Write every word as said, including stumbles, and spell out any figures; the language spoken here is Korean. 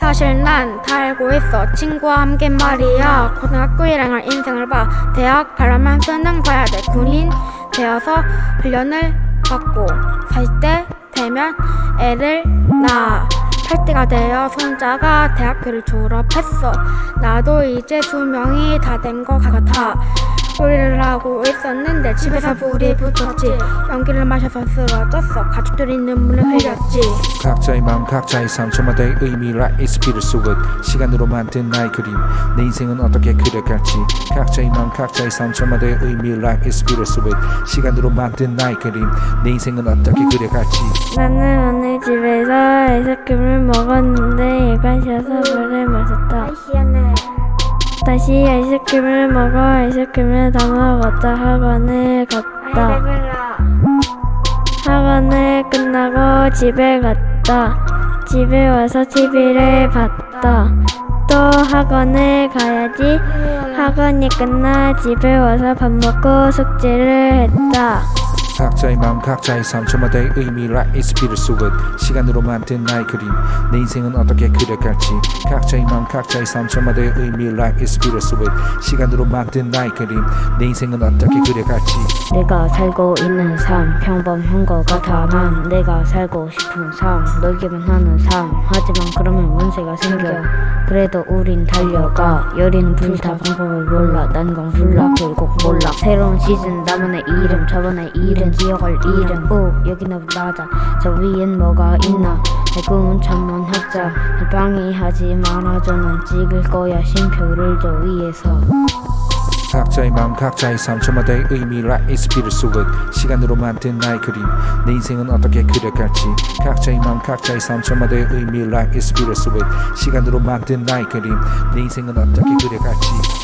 사실 난 다 알고 있어. 친구와 함께 말이야. 고등학교 일 학년 인생을 봐. 대학 가려면 수능 봐야 돼. 군인 되어서 훈련을 받고 사십 대 되면 애를 낳아. 팔 대가 되어 손자가 대학교를 졸업했어. 나도 이제 수명이 다 된 것 같아. 요리를 하고 있었는데 집에서 불이 붙었지. 연기를 마셔서 쓰러졌어. 가족들이 눈물을 흘렸지. 각자의 마음 각자의 삶 저마다의 의미 Life is bittersweet. 시간으로 만든 나의 그림 내 인생은 어떻게 그려갈지. 각자의 마음 각자의 삶 저마다의 의미 Life is bittersweet. 시간으로 만든 나의 그림 내 인생은 어떻게 그려갈지. 나는 오늘 집에서 아이스크림을 먹었는데 입안 시어서 물을 마셨다. 다시 아이스크림을 먹어 아이스크림을 다 먹었다. 학원을 갔다. 학원을 끝나고 집에 갔다. 집에 와서 티비를 봤다. 또 학원을 가야지. 학원이 끝나 집에 와서 밥 먹고 숙제를 했다. 각자의 마음 각자의 삶 저마다의 의미 Life is bittersweet. 시간으로 만든 나의 그림 내 인생은 어떻게 그려갈지. 각자의 마음 각자의 삶 저마다의 의미 Life is bittersweet. 시간으로 만든 나의 그림 내 인생은 어떻게 그려갈지. 내가 살고 있는 삶 평범한 것 같아. 난 내가 살고 싶은 삶 놀기만 하는 삶. 하지만 그러면 문제가 생겨. 그래도 우린 달려가. 여리는 불타 방법을 몰라. 난 건 불락 결국 몰라. 새로운 시즌 나만의 이름 저번의 이름 기억할 이름. 오 여기는 나자. 저 위엔 뭐가 있나. 내 꿈은 천문학자. 해방이 하지 말아줘. 난 찍을 거야 쉼표를 저 위에서. 각자의 마음 각자의 삶 저마다의 의미 Life is bittersweet. 시간으로 만든 나의 그림 내 인생은 어떻게 그려갈지. 각자의 마음 각자의 삶 저마다의 의미 Life is bittersweet. 시간으로 만든 나의 그림 내 인생은 어떻게 그려갈지.